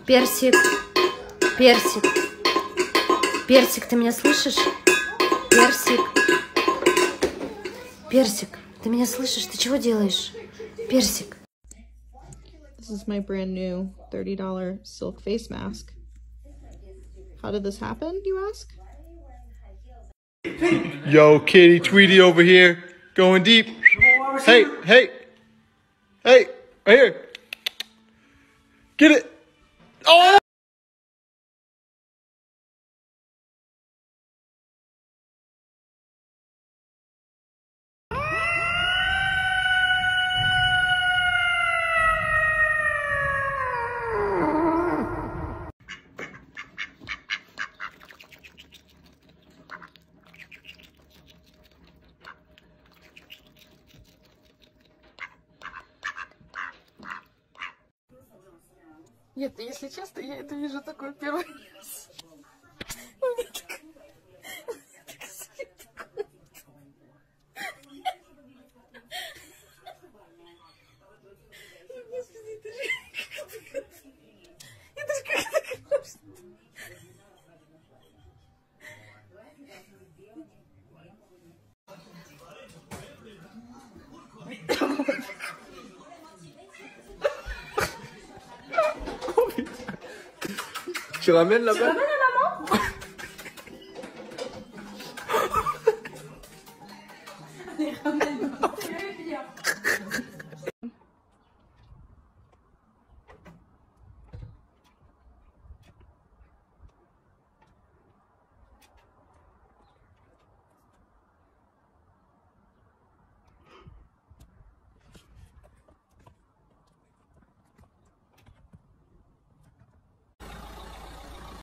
Персик. Персик. Персик, ты меня слышишь? Персик. Персик, ты меня слышишь? Ты чего делаешь? Персик. This is my brand new $30 silk face mask. How did this happen, you ask? Yo, Kitty Tweety over here, going deep. Hey, hey, hey, right here. Get it. Oh! Нет, если честно, я это вижу такой первый раз. Tu ramènes là-bas?